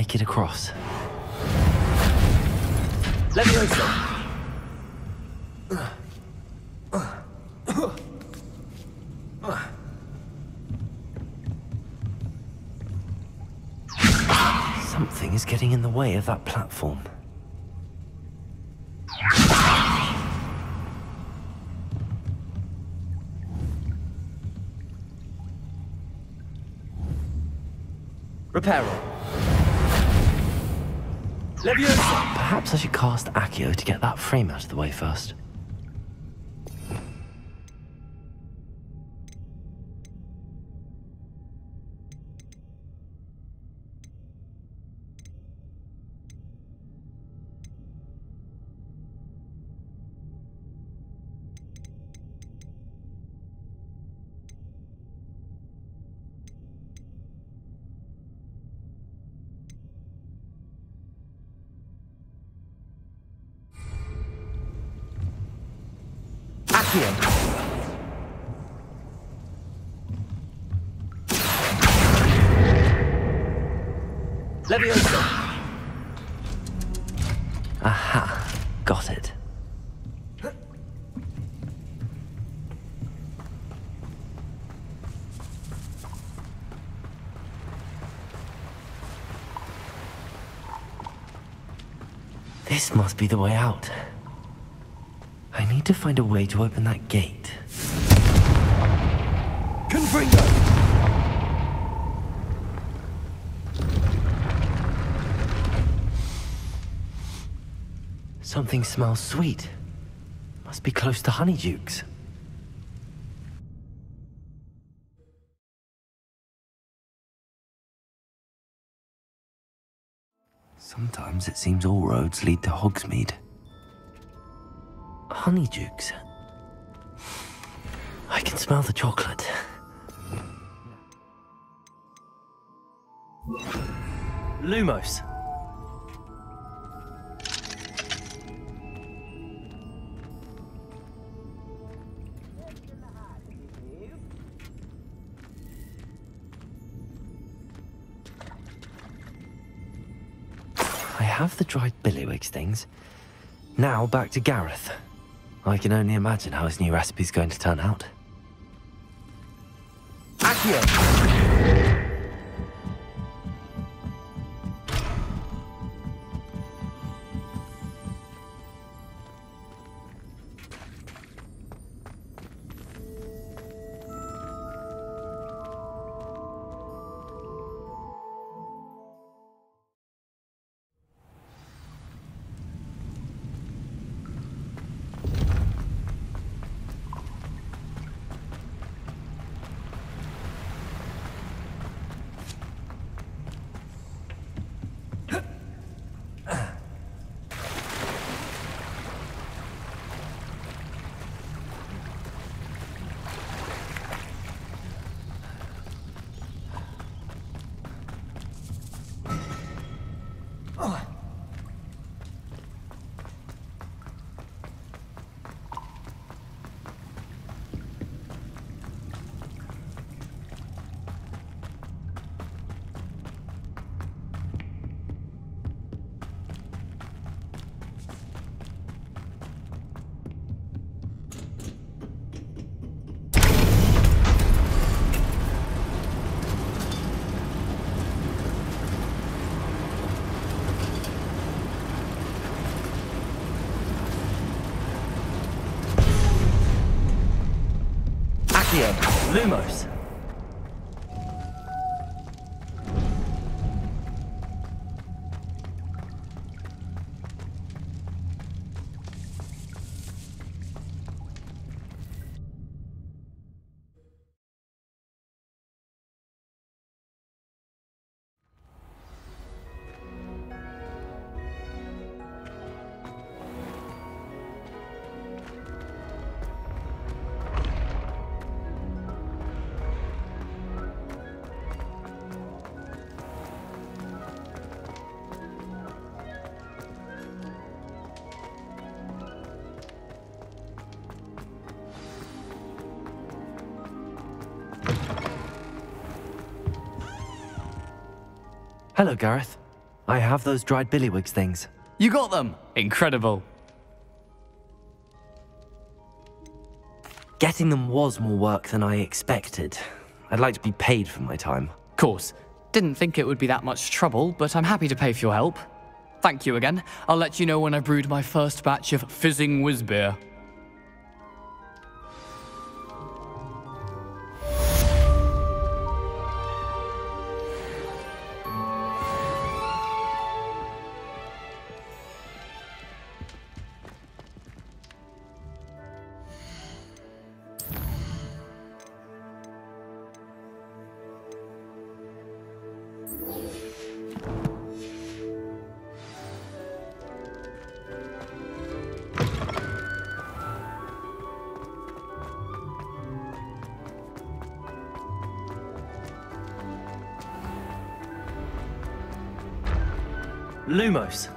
make it across. Leviosa! Something is getting in the way of that platform. Reparo. Leviosa! Perhaps I should cast Accio to get that frame out of the way first. Accio! Leviosa! Aha, got it. This must be the way out. I need to find a way to open that gate. Confringo! Something smells sweet. Must be close to Honeydukes. Sometimes it seems all roads lead to Hogsmeade. Honeydukes. I can smell the chocolate. Lumos. I have the dried billywigs things. Now back to Gareth. I can only imagine how his new recipe's going to turn out. Accio! Accio. Lumos. Hello, Gareth. I have those dried billywigs things. You got them! Incredible. Getting them was more work than I expected. I'd like to be paid for my time. Course. Didn't think it would be that much trouble, but I'm happy to pay for your help. Thank you again. I'll let you know when I brewed my first batch of fizzing whizbeer. Lumos.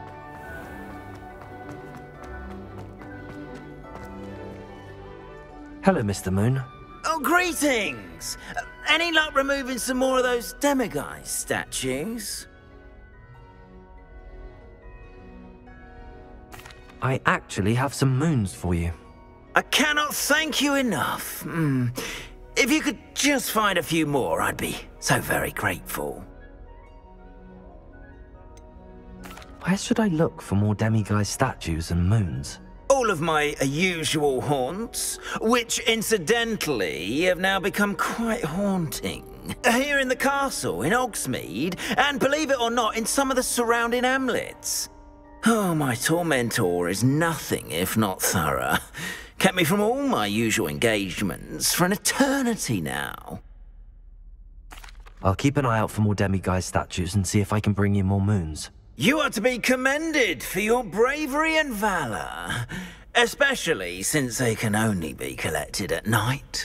Hello, Mr. Moon. Oh, greetings! Any luck removing some more of those demiguise statues? I actually have some moons for you. I cannot thank you enough. If you could just find a few more, I'd be so very grateful. Where should I look for more demiguise statues and moons? All of my usual haunts, which incidentally have now become quite haunting. Here in the castle, in Hogsmeade, and believe it or not, in some of the surrounding hamlets. Oh, my tormentor is nothing if not thorough. Kept me from all my usual engagements for an eternity now. I'll keep an eye out for more demiguise statues and see if I can bring you more moons. You are to be commended for your bravery and valor, especially since they can only be collected at night.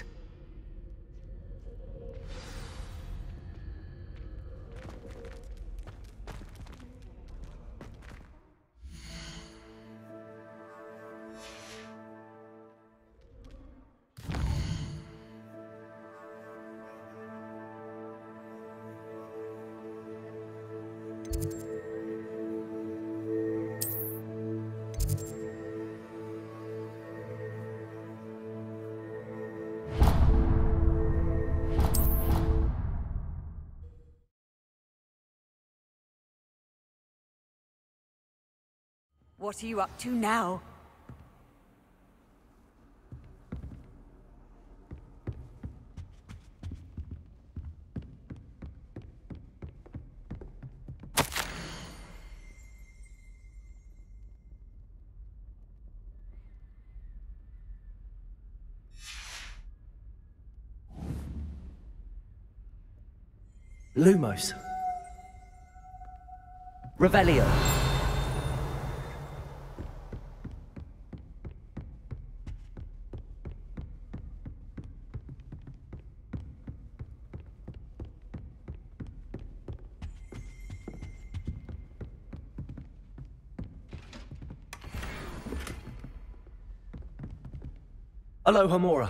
What are you up to now? Lumos. Revelio. Alohomora.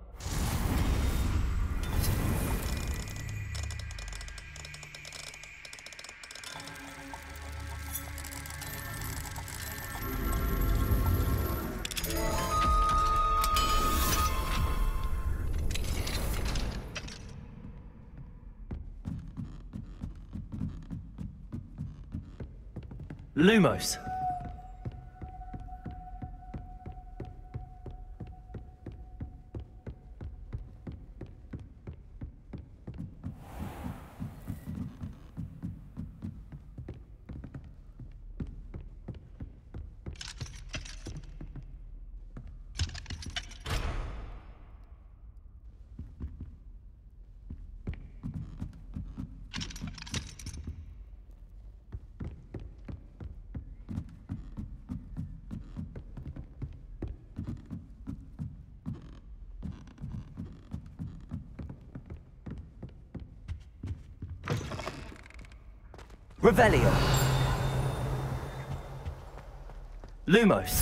Lumos. Revelio. Lumos.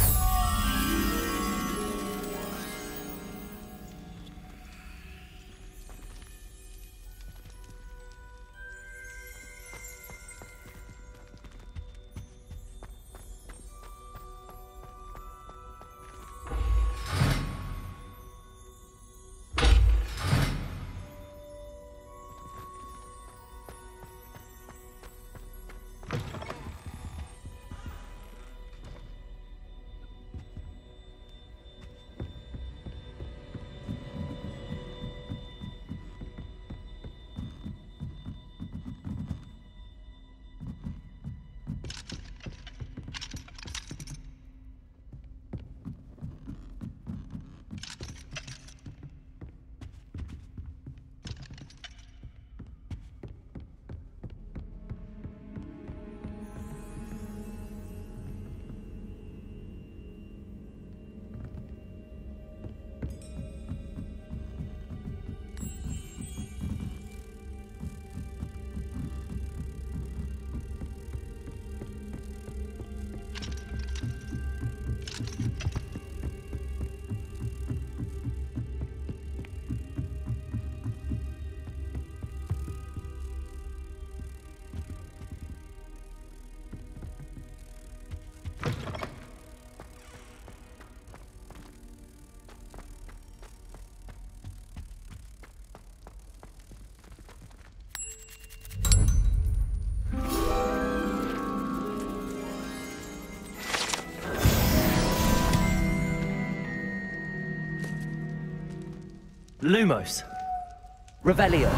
Lumos. Revelio.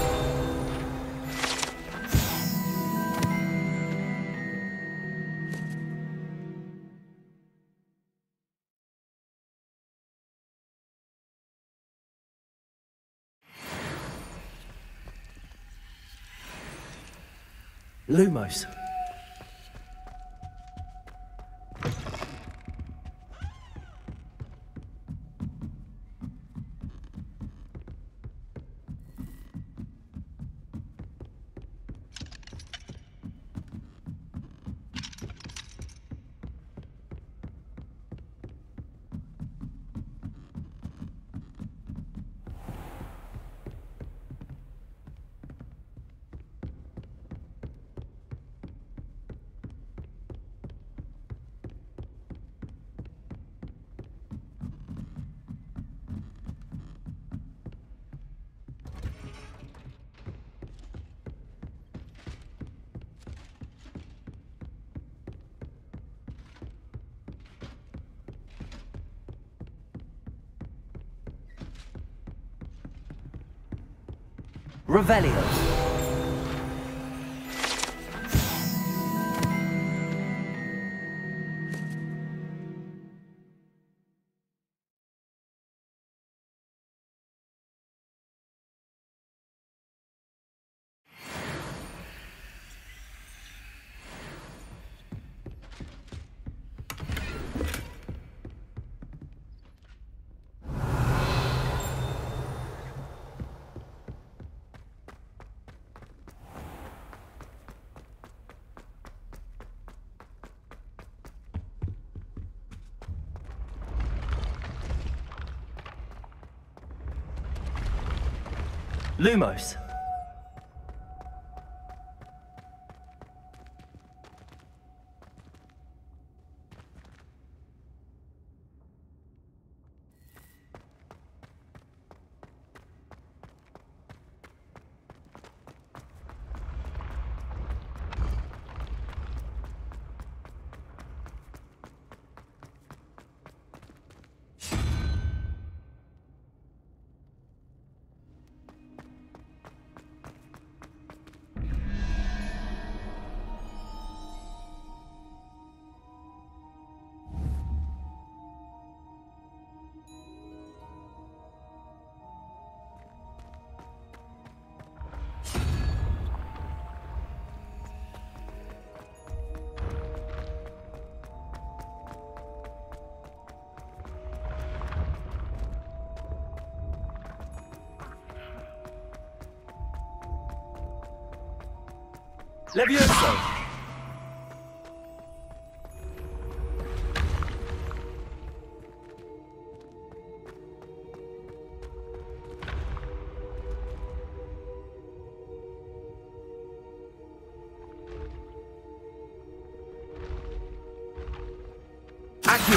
Lumos. Revelio. Lumos. Levioso. Accio.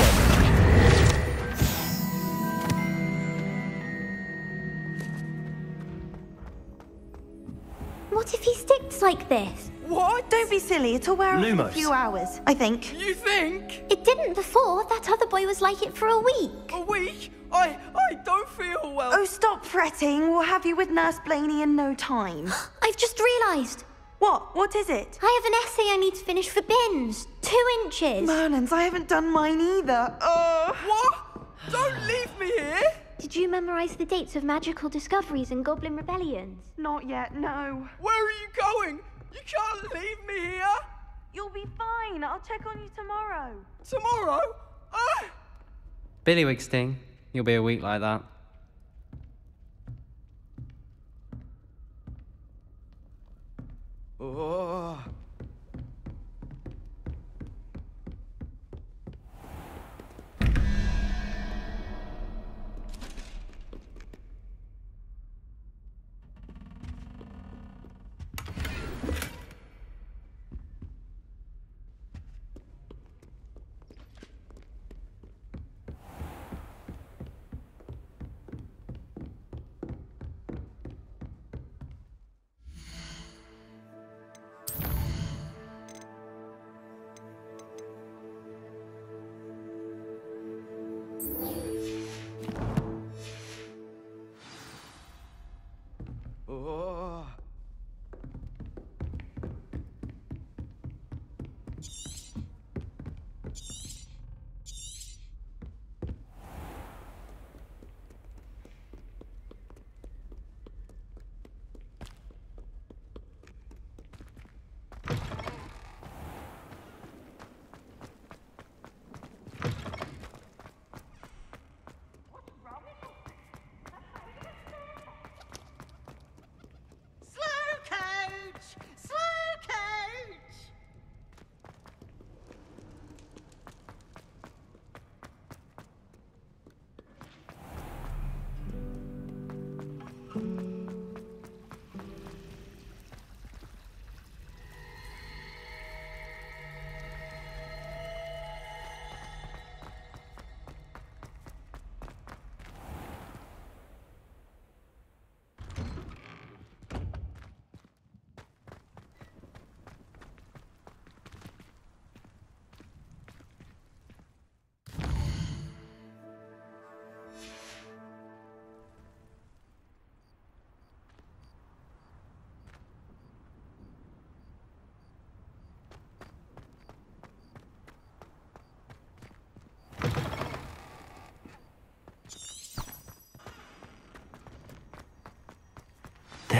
What if he sticks like this? What? Don't be silly. It'll wear off in a Lumos. few hours, I think. You think? It didn't before. That other boy was like it for a week. A week? I don't feel well. Oh, stop fretting. We'll have you with Nurse Blaney in no time. I've just realised. What? What is it? I have an essay I need to finish for bins. 2 inches. Merlins, I haven't done mine either. What? Don't leave me here. Did you memorise the dates of magical discoveries and goblin rebellions? Not yet, no. Where are you going? You can't leave me here. You'll be fine. I'll check on you tomorrow. Tomorrow? Billywig Sting. You'll be a week like that. Oh.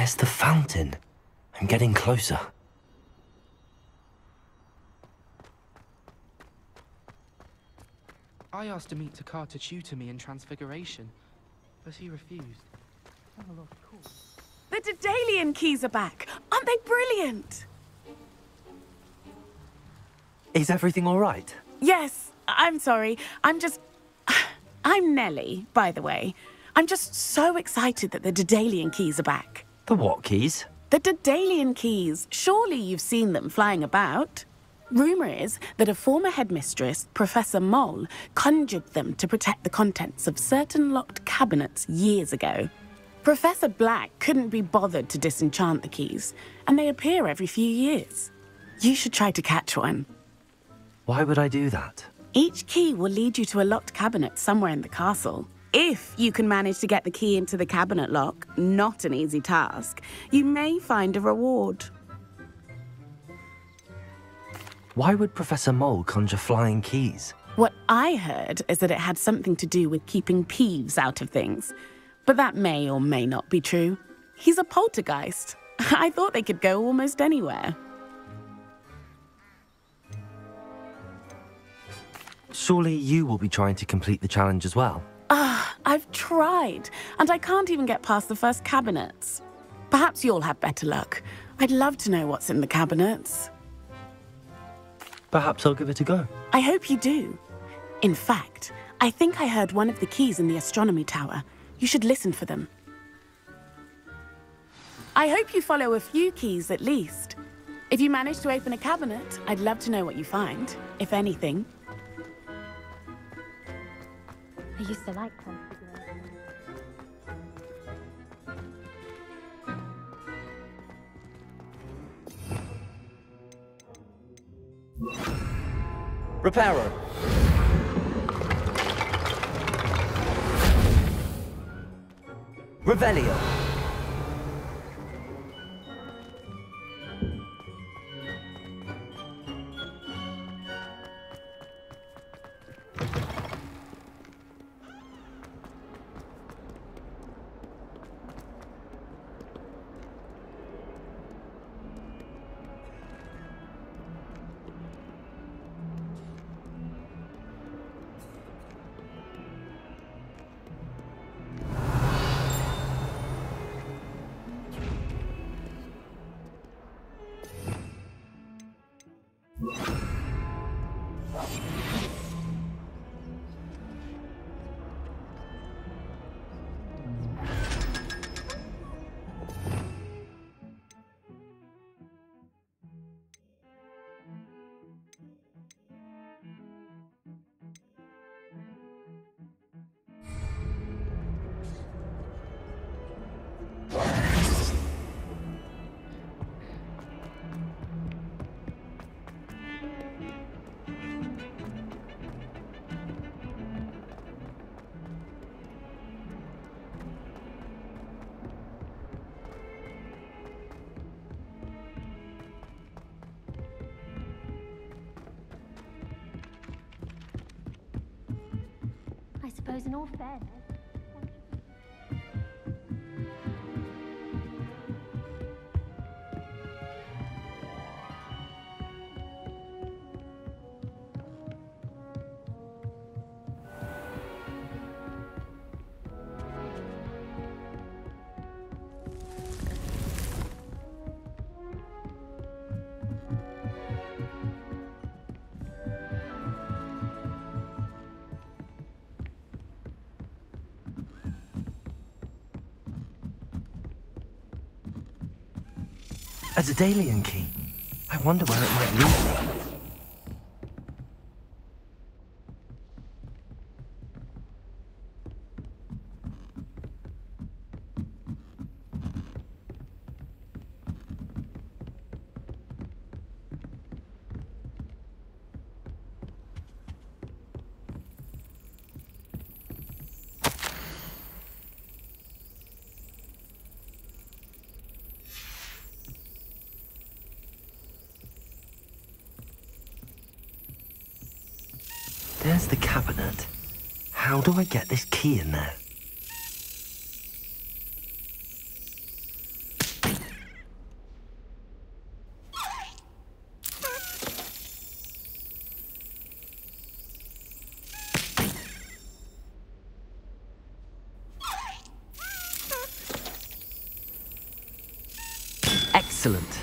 There's the fountain. I'm getting closer. I asked to meet Takar to tutor me in Transfiguration, but he refused. The Daedalian keys are back! Aren't they brilliant? Is everything all right? Yes, I'm sorry. I'm Nellie, by the way. I'm just so excited that the Daedalian keys are back. The what keys? The Daedalian keys. Surely you've seen them flying about. Rumour is that a former headmistress, Professor Moll, conjured them to protect the contents of certain locked cabinets years ago. Professor Black couldn't be bothered to disenchant the keys, and they appear every few years. You should try to catch one. Why would I do that? Each key will lead you to a locked cabinet somewhere in the castle. If you can manage to get the key into the cabinet lock, not an easy task, you may find a reward. Why would Professor Mole conjure flying keys? What I heard is that it had something to do with keeping Peeves out of things. But that may or may not be true. He's a poltergeist. I thought they could go almost anywhere. Surely you will be trying to complete the challenge as well. I've tried, and I can't even get past the first cabinets. Perhaps you'll have better luck. I'd love to know what's in the cabinets. Perhaps I'll give it a go. I hope you do. In fact, I think I heard one of the keys in the astronomy tower. You should listen for them. I hope you follow a few keys at least. If you manage to open a cabinet, I'd love to know what you find, if anything. I used to like them. Reparo. Revelio. I suppose in all fairness. A Daedalian key. I wonder where it might lead me. There's the cabinet. How do I get this key in there? Excellent.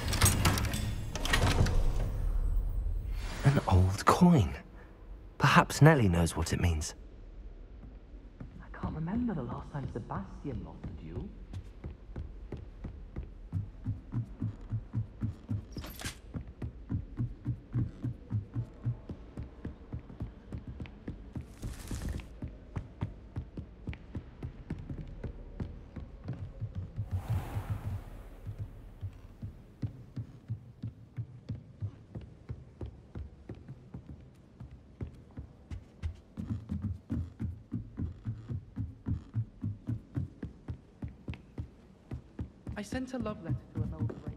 An old coin. Perhaps Nellie knows what it means. I can't remember the last time Sebastian lost a duel. I sent a love letter to an old friend.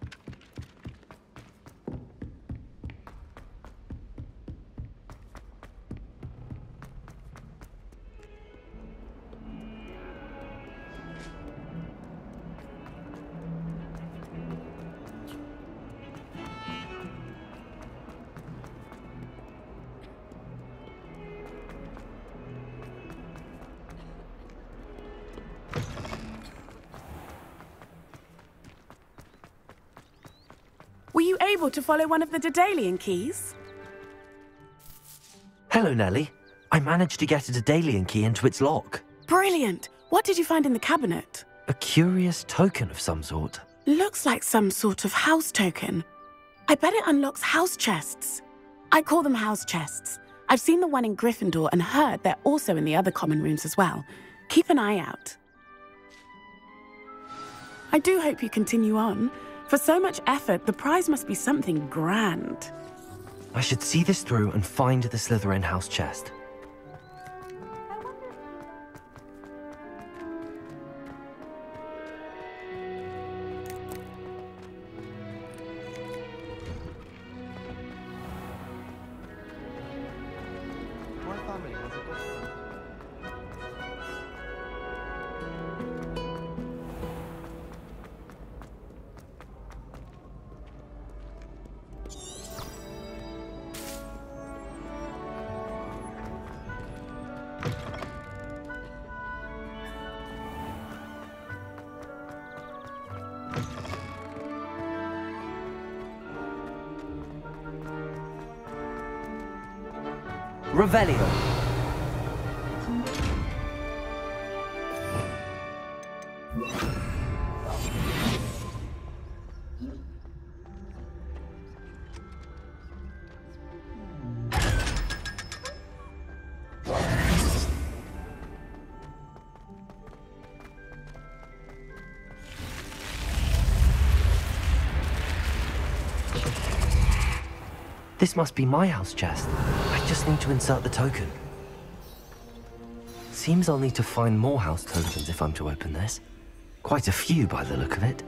Were you able to follow one of the Daedalian keys? Hello, Nellie. I managed to get a Daedalian key into its lock. Brilliant! What did you find in the cabinet? A curious token of some sort. Looks like some sort of house token. I bet it unlocks house chests. I call them house chests. I've seen the one in Gryffindor and heard they're also in the other common rooms as well. Keep an eye out. I do hope you continue on. For so much effort, the prize must be something grand. I should see this through and find the Slytherin house chest. My family has a doctor. Revelio. This must be my house chest. I just need to insert the token. Seems I'll need to find more house tokens if I'm to open this. Quite a few by the look of it.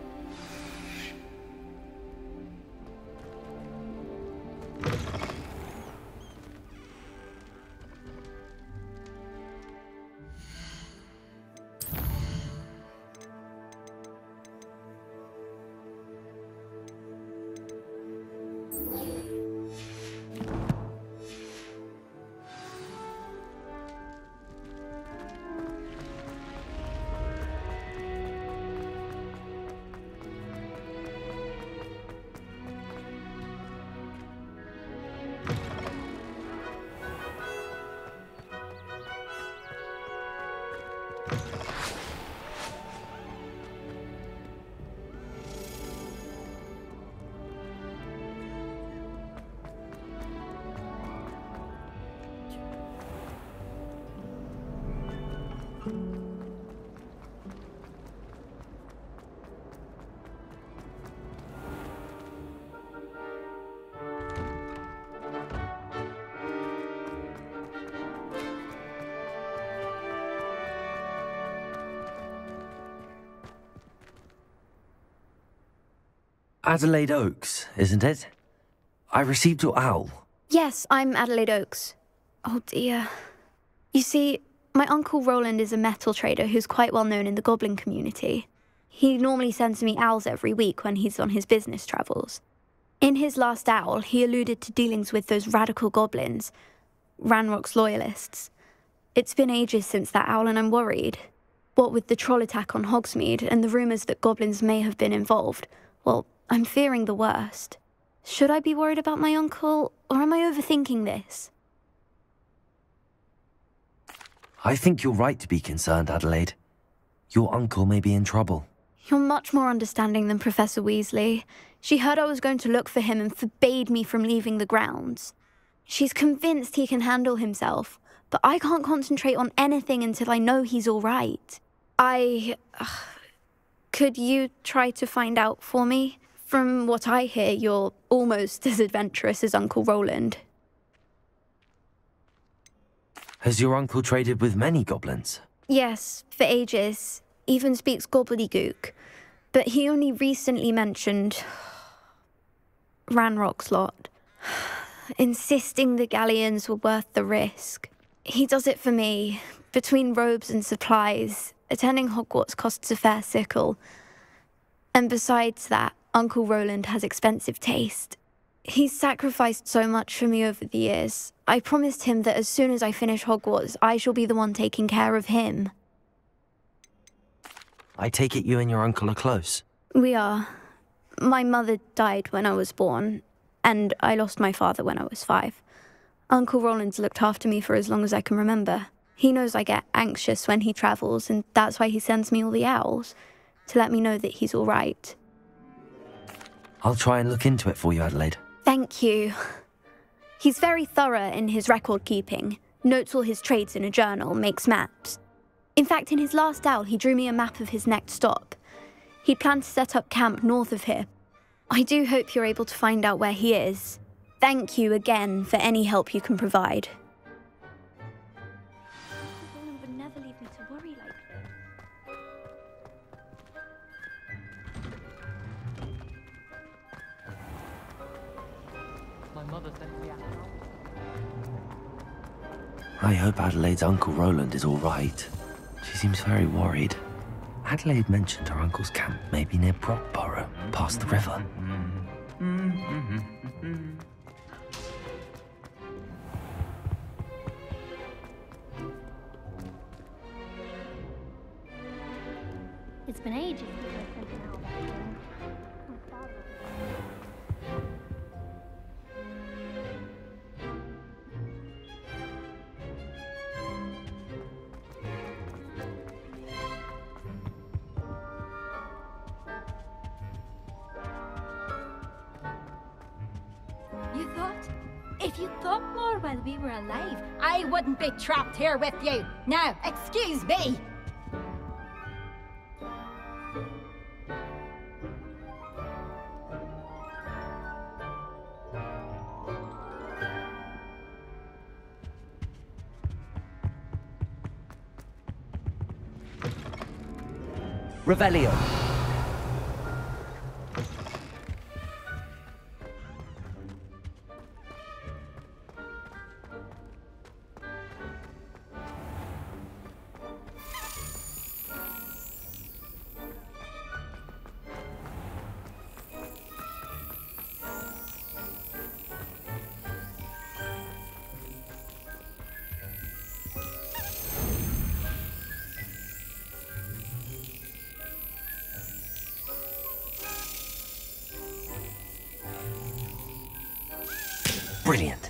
Adelaide Oaks, isn't it? I received your owl. Yes, I'm Adelaide Oaks. Oh dear. You see, my Uncle Roland is a metal trader who's quite well known in the goblin community. He normally sends me owls every week when he's on his business travels. In his last owl, he alluded to dealings with those radical goblins, Ranrock's loyalists. It's been ages since that owl and I'm worried. What with the troll attack on Hogsmeade and the rumours that goblins may have been involved, well, I'm fearing the worst. Should I be worried about my uncle, or am I overthinking this? I think you're right to be concerned, Adelaide. Your uncle may be in trouble. You're much more understanding than Professor Weasley. She heard I was going to look for him and forbade me from leaving the grounds. She's convinced he can handle himself, but I can't concentrate on anything until I know he's all right. Could you try to find out for me? From what I hear, you're almost as adventurous as Uncle Roland. Has your uncle traded with many goblins? Yes, for ages. Even speaks gobbledygook. But he only recently mentioned Ranrock's lot, insisting the galleons were worth the risk. He does it for me. Between robes and supplies, attending Hogwarts costs a fair sickle. And besides that, Uncle Roland has expensive taste. He's sacrificed so much for me over the years. I promised him that as soon as I finish Hogwarts, I shall be the one taking care of him. I take it you and your uncle are close? We are. My mother died when I was born, and I lost my father when I was 5. Uncle Roland's looked after me for as long as I can remember. He knows I get anxious when he travels, and that's why he sends me all the owls, to let me know that he's all right. I'll try and look into it for you, Adelaide. Thank you. He's very thorough in his record keeping, notes all his trades in a journal, makes maps. In fact, in his last owl, he drew me a map of his next stop. He planned to set up camp north of here. I do hope you're able to find out where he is. Thank you again for any help you can provide. Roland would never leave me to worry like My mother sent me out. I hope Adelaide's Uncle Roland is all right. She seems very worried. Adelaide mentioned her uncle's camp may be near Brockborough, past the river. It's been ages since I've sent an owl back home. My father... You thought? If you thought more while we were alive, I wouldn't be trapped here with you. Now, excuse me. Revelio. Brilliant.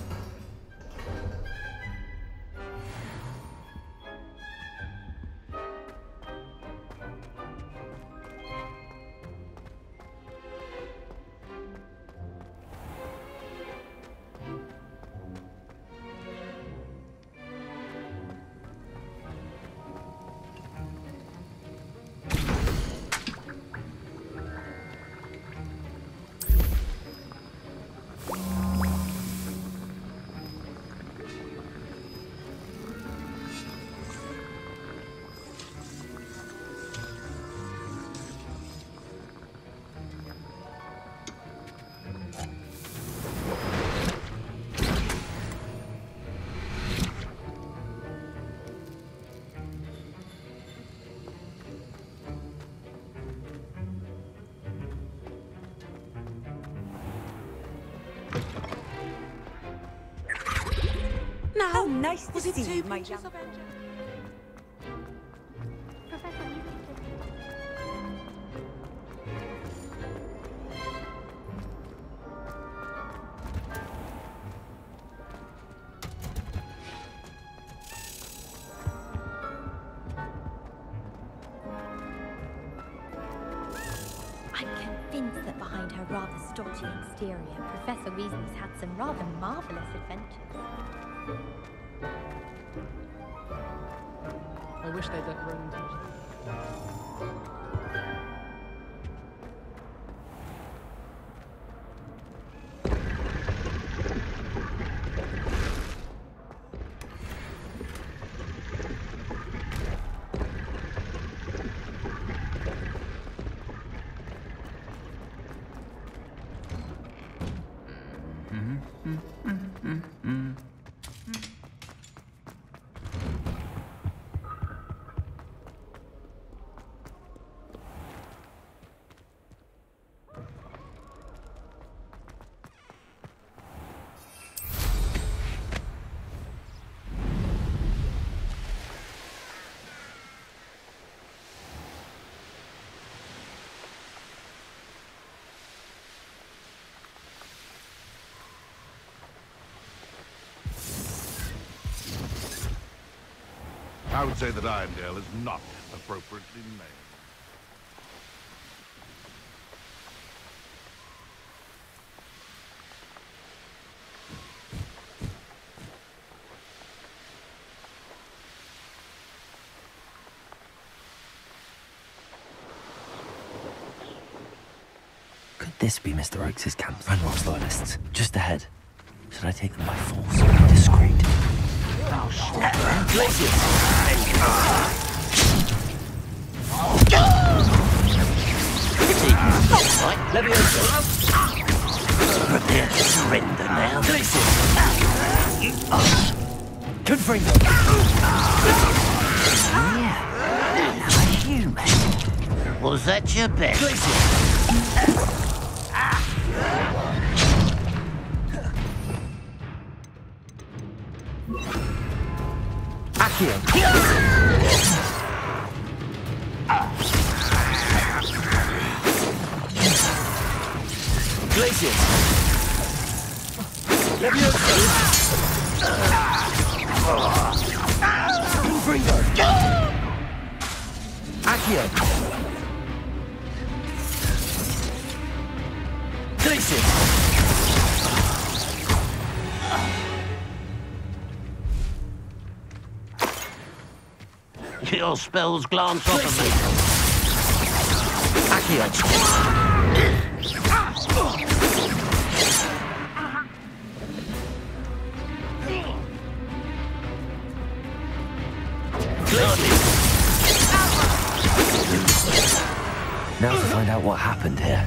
Now, How nice to was it see you, two my pinches young of friend. Professor Weasley said... dodgy exterior, Professor Weasley's had some rather marvelous adventures. I wish they'd let Rowan touch them. I would say that Irondale is not appropriately named. Could this be Mr. Oakes' camp? Ranrock's loyalists, just ahead. Should I take them by force? Discreet. Glacius! Right, Leviosa! Prepare to surrender now. Glacius! Confringo! Yeah, now a human. Was that your bet? Glacius! Accio! Glacius! Leviosa! Confringo! Accio! Glacius! Your spells glance off of me. Accio! Now to find out what happened here.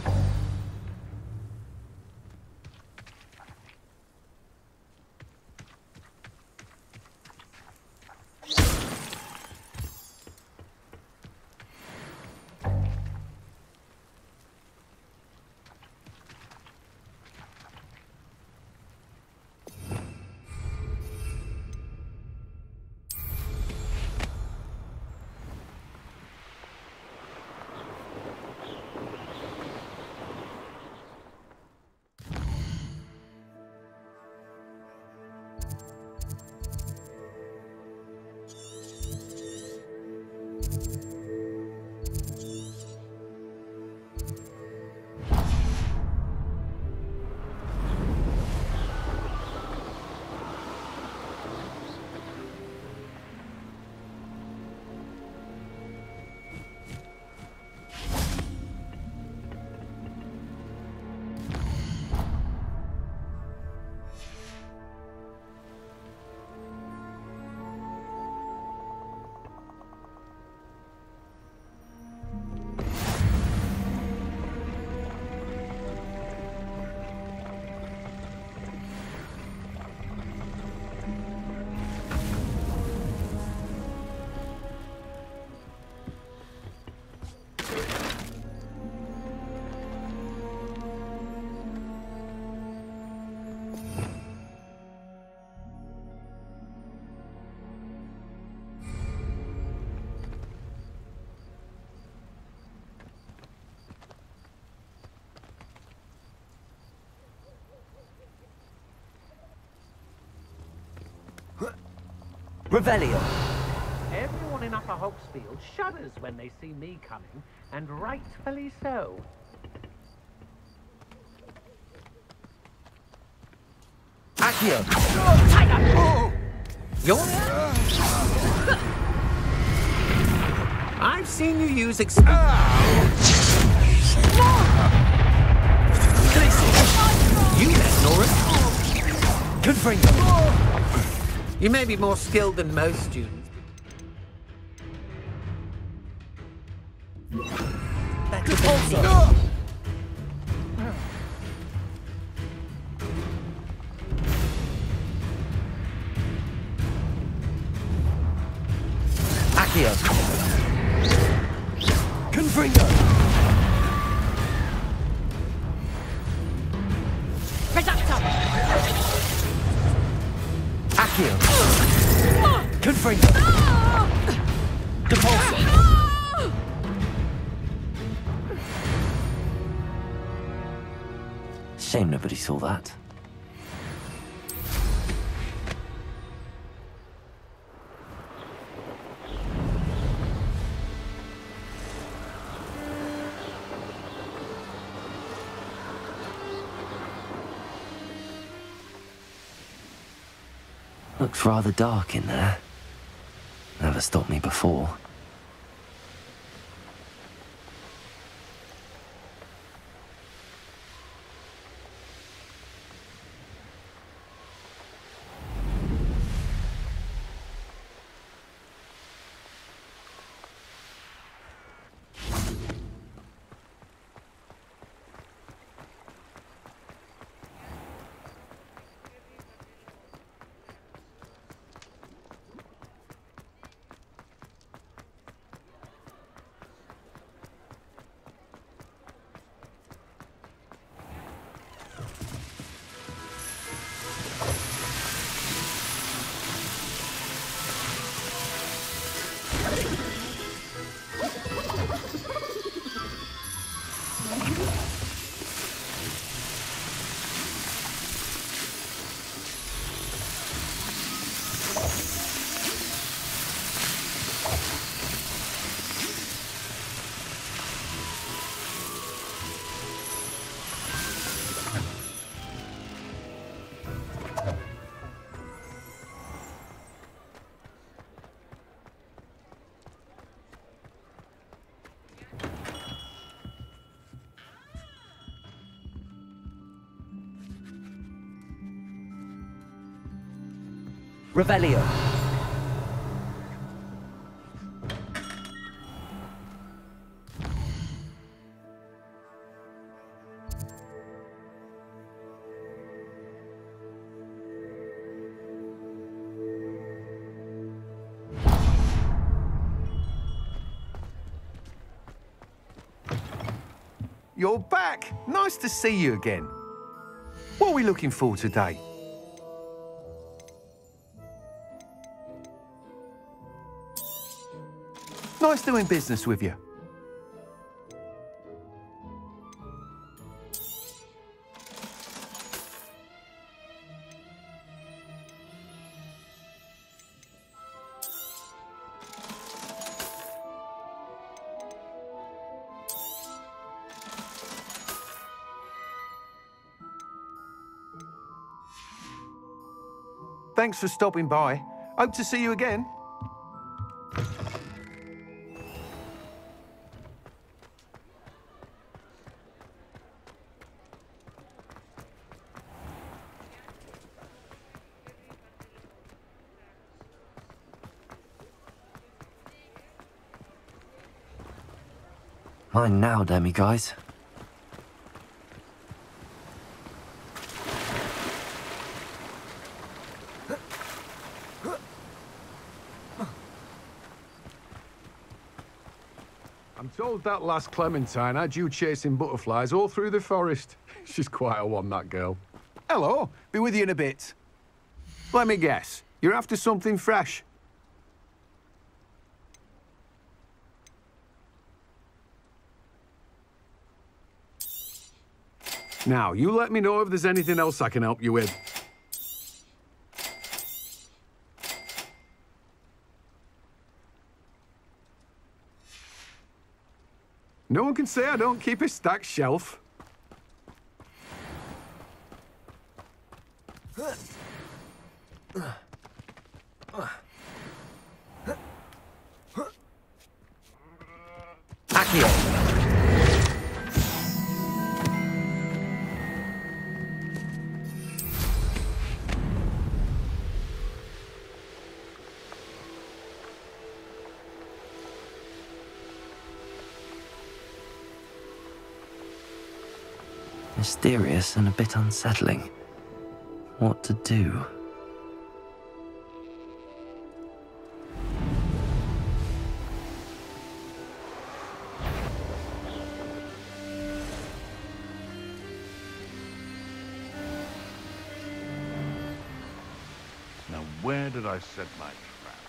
Revelio. Everyone in Upper Hogsfield shudders when they see me coming, and rightfully so. Accio! I've seen you use You let Nora. Confringo! You may be more skilled than most students. Back to Pulsar! Accio! Confringo! Reducto! Accio! Confringo! Depulsor! Shame nobody saw that. Looks rather dark in there. Never stopped me before. Revelio. You're back. Nice to see you again. What are we looking for today? Nice doing business with you. Thanks for stopping by. Hope to see you again. Mine now, demi-guys. I'm told that last Clementine had you chasing butterflies all through the forest. She's quite a one, that girl. Hello. Be with you in a bit. Let me guess. You're after something fresh. Now, you let me know if there's anything else I can help you with. No one can say I don't keep a stacked shelf. Accio. Mysterious and a bit unsettling. What to do? Now, where did I set my trap?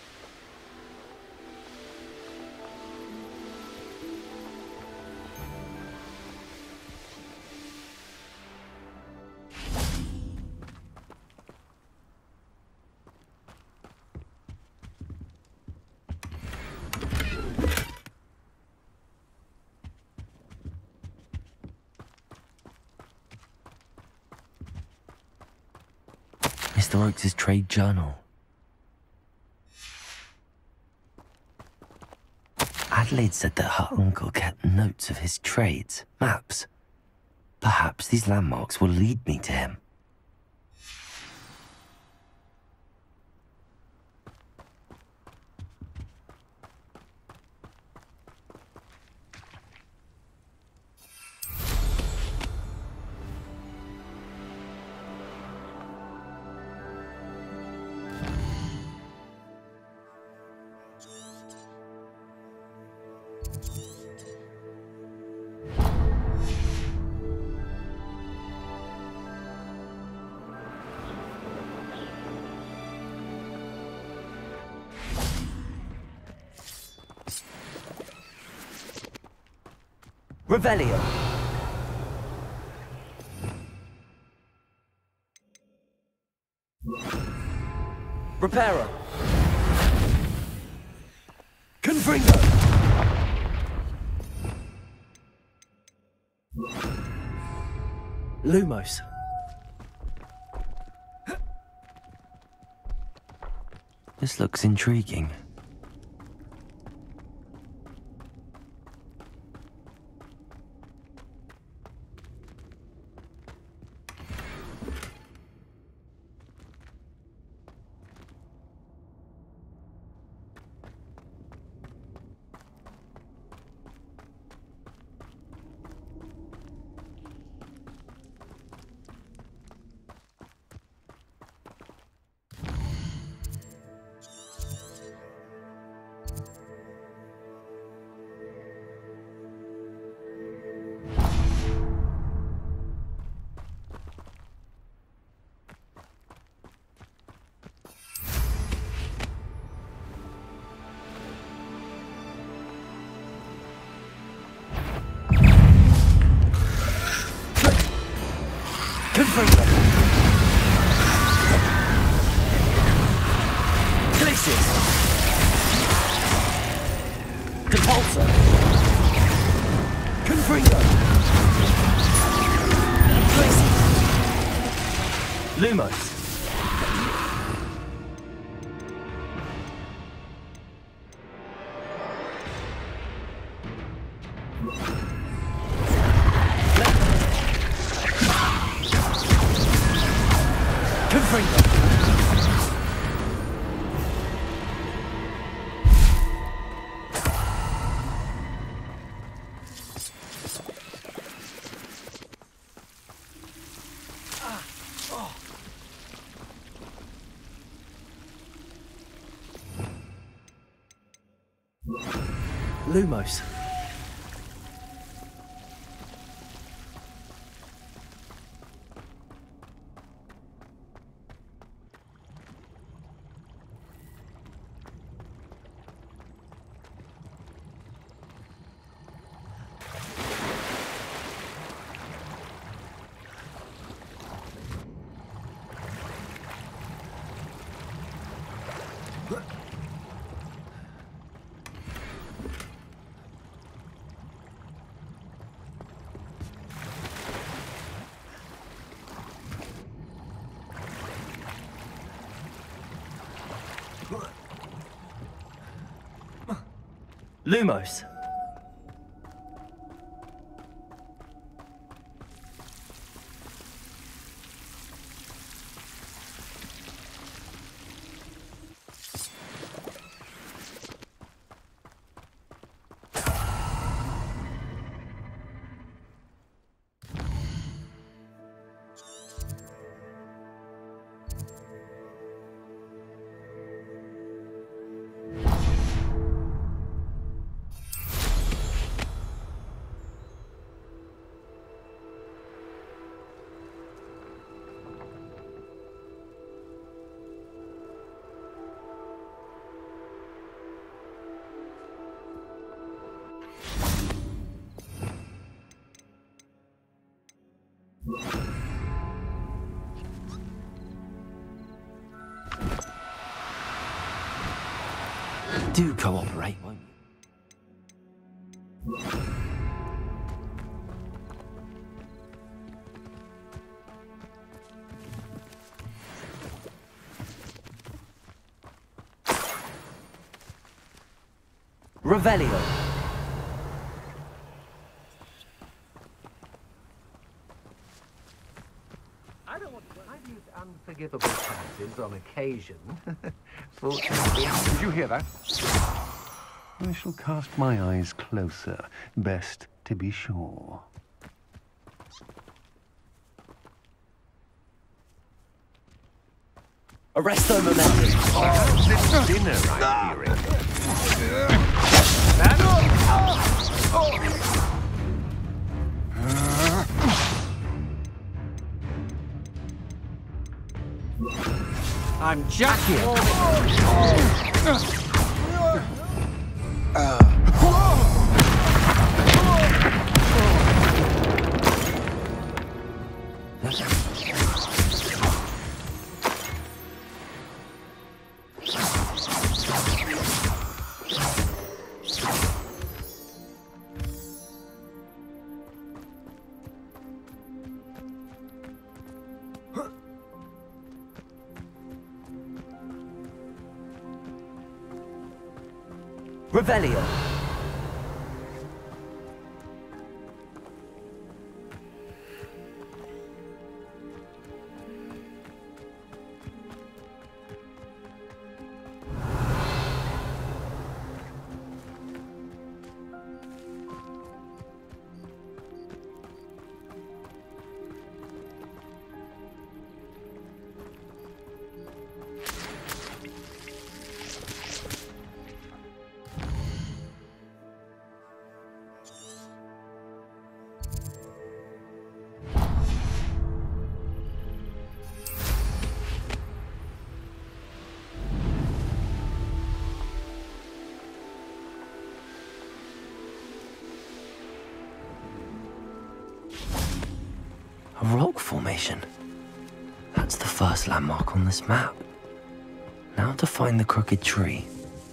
Mr. Oakes' trade journal. Adelaide said that her uncle kept notes of his trades, maps. Perhaps these landmarks will lead me to him. Revelio. Reparo. Confringo. Lumos. This looks intriguing. Confringo. Glacius. Compulsor. Confringo. Glacius. Lumos. Lumos. Lumos. Do cooperate, won't you? Revelio. I've used unforgivable taxes on occasion. Fortunately, Did you hear that? I shall cast my eyes closer. Best to be sure. Arresto momentum. This dinner I'm hearing. I'm just Revelio. A rock formation. That's the first landmark on this map. Now to find the crooked tree.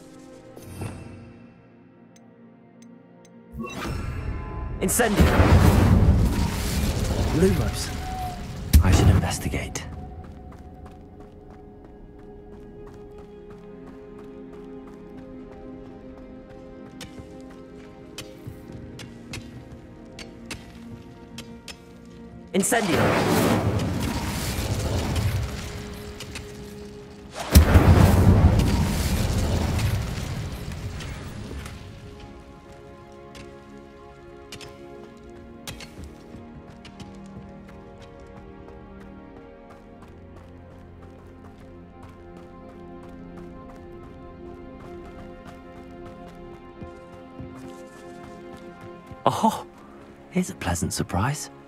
Incendio. Lumos. I should investigate. Incendio. Oh, here's a pleasant surprise.